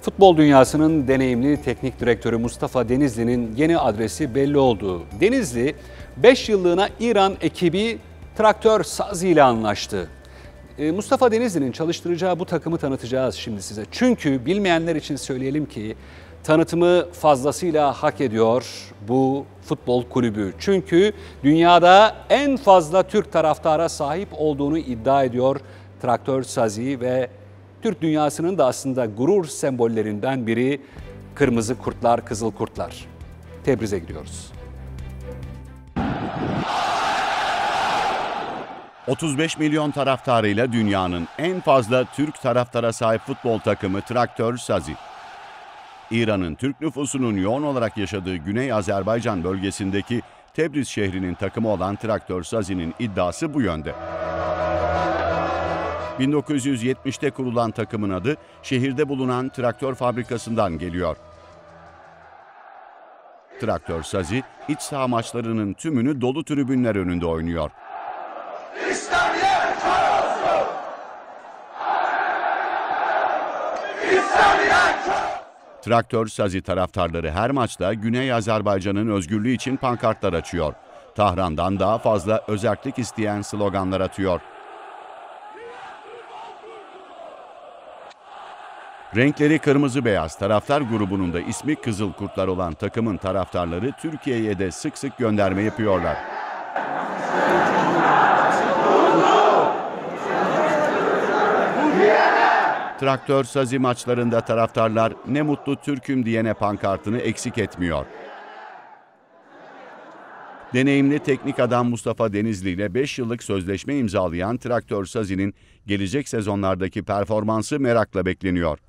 Futbol dünyasının deneyimli teknik direktörü Mustafa Denizli'nin yeni adresi belli oldu. Denizli 5 yıllığına İran ekibi Traktör Sazi ile anlaştı. Mustafa Denizli'nin çalıştıracağı bu takımı tanıtacağız şimdi size. Çünkü bilmeyenler için söyleyelim ki tanıtımı fazlasıyla hak ediyor bu futbol kulübü. Çünkü dünyada en fazla Türk taraftara sahip olduğunu iddia ediyor Traktör Sazi ve Türk dünyasının da aslında gurur sembollerinden biri kırmızı kurtlar, kızıl kurtlar. Tebriz'e gidiyoruz. 35 milyon taraftarıyla dünyanın en fazla Türk taraftara sahip futbol takımı Traktör Sazi. İran'ın Türk nüfusunun yoğun olarak yaşadığı Güney Azerbaycan bölgesindeki Tebriz şehrinin takımı olan Traktör Sazi'nin iddiası bu yönde. 1970'te kurulan takımın adı şehirde bulunan traktör fabrikasından geliyor. Traktör Sazi, iç saha maçlarının tümünü dolu tribünler önünde oynuyor. Traktör Sazi taraftarları her maçta Güney Azerbaycan'ın özgürlüğü için pankartlar açıyor. Tahran'dan daha fazla özerklik isteyen sloganlar atıyor. Renkleri kırmızı beyaz, taraftar grubunun da ismi Kızıl Kurtlar olan takımın taraftarları Türkiye'ye de sık sık gönderme yapıyorlar. Traktör Sazi maçlarında taraftarlar "Ne mutlu Türk'üm" diyene pankartını eksik etmiyor. Deneyimli teknik adam Mustafa Denizli ile 5 yıllık sözleşme imzalayan Traktör Sazi'nin gelecek sezonlardaki performansı merakla bekleniyor.